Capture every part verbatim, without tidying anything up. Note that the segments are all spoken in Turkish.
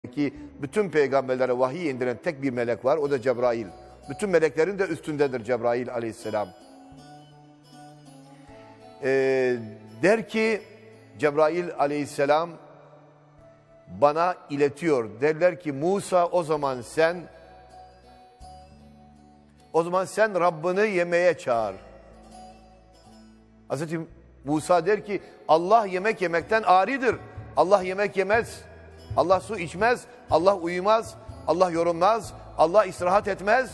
ki bütün peygamberlere vahiy indiren tek bir melek var, o da Cebrail. Bütün meleklerin de üstündedir Cebrail aleyhisselam. Ee, der ki Cebrail aleyhisselam bana iletiyor. Derler ki Musa o zaman sen o zaman sen Rabbini yemeğe çağır. Hazreti Musa der ki Allah yemek yemekten aridir. Allah yemek yemez. Allah su içmez. Allah uyumaz. Allah yorulmaz. Allah istirahat etmez.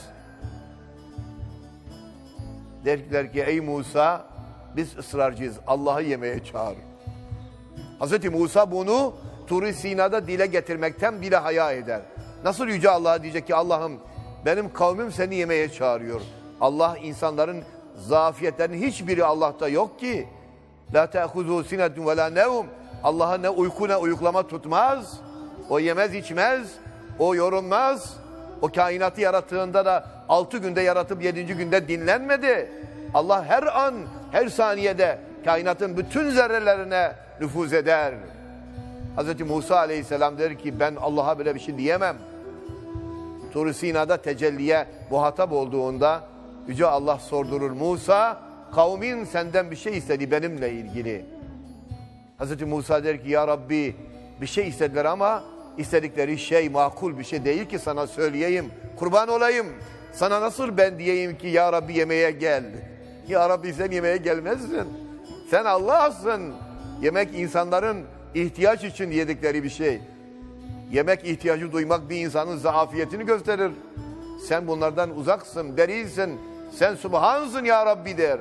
Derler ki ey Musa biz ısrarcıyız. Allah'ı yemeğe çağır. Hazreti Musa bunu Tur-i Sina'da dile getirmekten bile haya eder. Nasıl Yüce Allah'a diyecek ki Allah'ım benim kavmim seni yemeğe çağırıyor. Allah insanların zafiyetlerinin hiçbiri Allah'ta yok ki. La te'huzu sinetun ve la nevm. Allah'a ne uyku ne uyuklama tutmaz. O yemez içmez. O yorulmaz. O kainatı yarattığında da altı günde yaratıp yedinci günde dinlenmedi. Allah her an, her saniyede kainatın bütün zerrelerine nüfuz eder. Hazreti Musa aleyhisselam der ki ben Allah'a böyle bir şey diyemem. Tur-i Sina'da tecelliye muhatap olduğunda Yüce Allah sordurur. Musa kavmin senden bir şey istedi benimle ilgili. Hazreti Musa der ki ya Rabbi bir şey istediler ama istedikleri şey makul bir şey değil ki sana söyleyeyim. Kurban olayım. Sana nasıl ben diyeyim ki ya Rabbi yemeğe gel. Ya Rabbi sen yemeğe gelmezsin. Sen Allah'sın. Yemek insanların ihtiyaç için yedikleri bir şey. Yemek ihtiyacı duymak bir insanın zafiyetini gösterir. Sen bunlardan uzaksın, berisin. Sen Subhansın ya Rabbi der.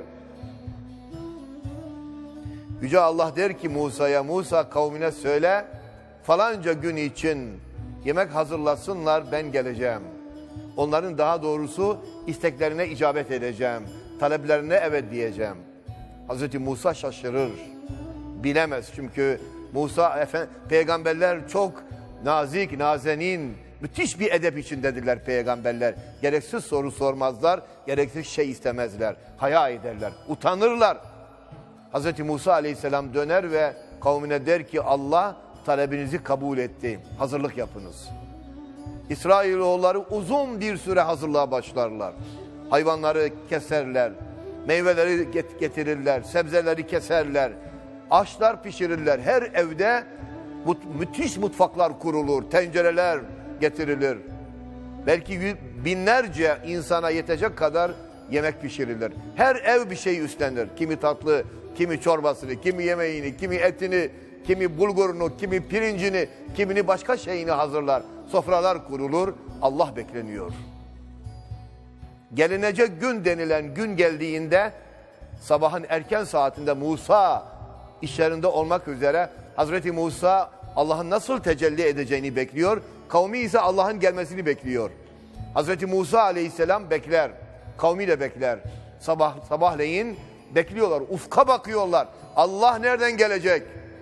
Yüce Allah der ki Musa'ya, Musa kavmine söyle, falanca gün için yemek hazırlasınlar ben geleceğim. Onların daha doğrusu isteklerine icabet edeceğim. Taleplerine evet diyeceğim. Hazreti Musa şaşırır. Bilemez çünkü Musa efendim, peygamberler çok nazik, nazenin, müthiş bir edep içindedirler peygamberler. Gereksiz soru sormazlar, gereksiz şey istemezler. Haya ederler, utanırlar. Hazreti Musa aleyhisselam döner ve kavmine der ki Allah talebinizi kabul etti. Hazırlık yapınız. İsrailoğulları uzun bir süre hazırlığa başlarlar. Hayvanları keserler, meyveleri getirirler, sebzeleri keserler, aşlar pişirirler. Her evde mut müthiş mutfaklar kurulur, tencereler getirilir. Belki binlerce insana yetecek kadar yemek pişirilir. Her ev bir şey üstlenir. Kimi tatlı, kimi çorbasını, kimi yemeğini, kimi etini, kimi bulgurunu, kimi pirincini, kimini başka şeyini hazırlar. Sofralar kurulur, Allah bekleniyor. Gelinecek gün denilen gün geldiğinde sabahın erken saatinde Musa işlerinde olmak üzere Hazreti Musa Allah'ın nasıl tecelli edeceğini bekliyor. Kavmi ise Allah'ın gelmesini bekliyor. Hazreti Musa aleyhisselam bekler. Kavmi de bekler. Sabah sabahleyin bekliyorlar. Ufka bakıyorlar. Allah nereden gelecek?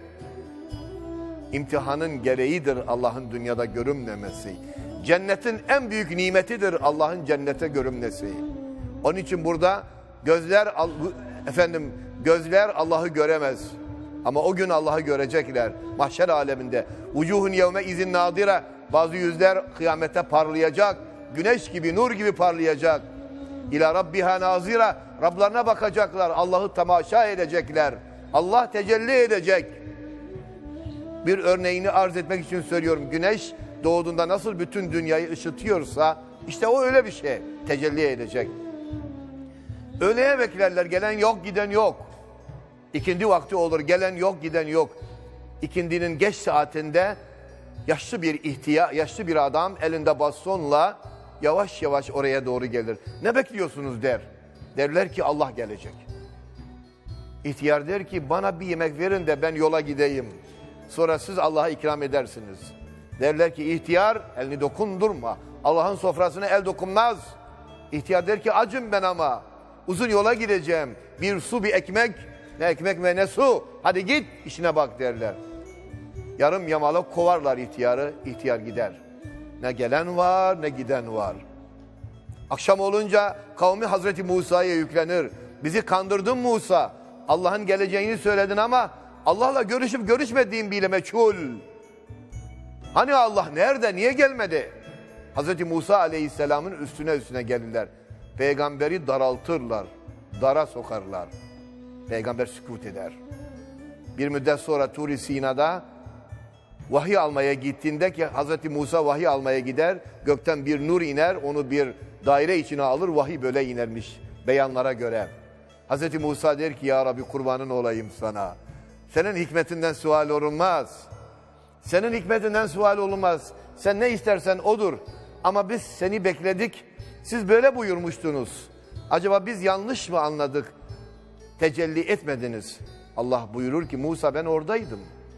İmtihanın gereğidir Allah'ın dünyada görünmemesi. Cennetin en büyük nimetidir Allah'ın cennete görünmesi. Onun için burada gözler efendim gözler Allah'ı göremez. Ama o gün Allah'ı görecekler. Mahşer aleminde. Vucuhun yevme izin nadire. Bazı yüzler kıyamete parlayacak. Güneş gibi, nur gibi parlayacak. İlâ rabbiha nazira. Rablarına bakacaklar. Allah'ı temaşa edecekler. Allah tecelli edecek. Bir örneğini arz etmek için söylüyorum. Güneş doğduğunda nasıl bütün dünyayı ışıtıyorsa işte o öyle bir şey. Tecelli edecek. Öğleye beklerler. Gelen yok, giden yok. İkindi vakti olur. Gelen yok, giden yok. İkindinin geç saatinde yaşlı bir ihtiyar, yaşlı bir adam elinde bastonla yavaş yavaş oraya doğru gelir. Ne bekliyorsunuz der. Derler ki Allah gelecek. İhtiyar der ki bana bir yemek verin de ben yola gideyim. Sonra siz Allah'a ikram edersiniz. Derler ki ihtiyar elini dokundurma. Allah'ın sofrasına el dokunmaz. İhtiyar der ki acım ben ama. Uzun yola gideceğim. Bir su bir ekmek. Ne ekmek ve ne su. Hadi git işine bak derler. Yarım yamalak kovarlar ihtiyarı. İhtiyar gider. Ne gelen var ne giden var. Akşam olunca kavmi Hazreti Musa'ya yüklenir. Bizi kandırdın Musa. Allah'ın geleceğini söyledin ama Allah'la görüşüp görüşmediğin bile meçhul. Hani Allah nerede, niye gelmedi? Hazreti Musa aleyhisselamın üstüne üstüne gelirler. Peygamberi daraltırlar, dara sokarlar. Peygamber sükut eder. Bir müddet sonra Tur-i Sina'da vahiy almaya gittiğinde ki Hazreti Musa vahiy almaya gider, gökten bir nur iner, onu bir daire içine alır, vahiy böyle inermiş beyanlara göre. Hazreti Musa der ki ya Rabbi kurbanın olayım sana. Senin hikmetinden sual olunmaz. Senin hikmetinden sual olunmaz. Sen ne istersen odur. Ama biz seni bekledik. Siz böyle buyurmuştunuz. Acaba biz yanlış mı anladık? Tecelli etmediniz. Allah buyurur ki Musa ben oradaydım.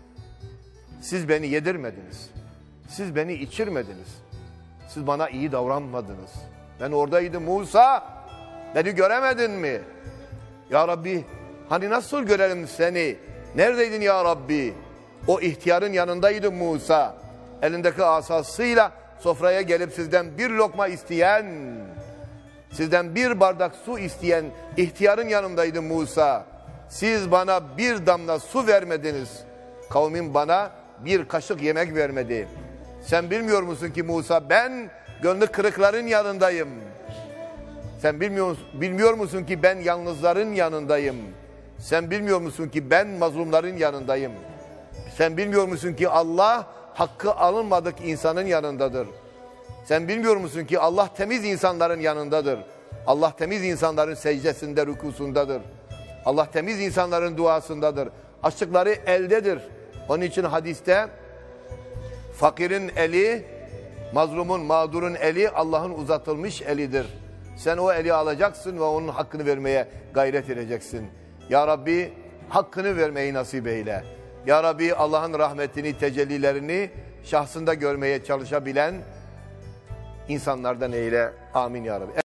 Siz beni yedirmediniz. Siz beni içirmediniz. Siz bana iyi davranmadınız. Ben oradaydım Musa. Beni göremedin mi? Ya Rabbi hani nasıl görelim seni? Neredeydin ya Rabbi? O ihtiyarın yanındaydı Musa. Elindeki asasıyla sofraya gelip sizden bir lokma isteyen, sizden bir bardak su isteyen ihtiyarın yanındaydı Musa. Siz bana bir damla su vermediniz. Kavmin bana bir kaşık yemek vermedi. Sen bilmiyor musun ki Musa ben gönlü kırıkların yanındayım. Sen bilmiyor, bilmiyor musun ki ben yalnızların yanındayım. Sen bilmiyor musun ki ben mazlumların yanındayım. Sen bilmiyor musun ki Allah hakkı alınmadık insanın yanındadır. Sen bilmiyor musun ki Allah temiz insanların yanındadır. Allah temiz insanların secdesinde, rükusundadır. Allah temiz insanların duasındadır. Açlıkları eldedir. Onun için hadiste fakirin eli, mazlumun, mağdurun eli Allah'ın uzatılmış elidir. Sen o eli alacaksın ve onun hakkını vermeye gayret edeceksin. Ya Rabbi hakkını vermeyi nasip eyle. Ya Rabbi Allah'ın rahmetini, tecellilerini şahsında görmeye çalışabilen insanlardan eyle. Amin ya Rabbi.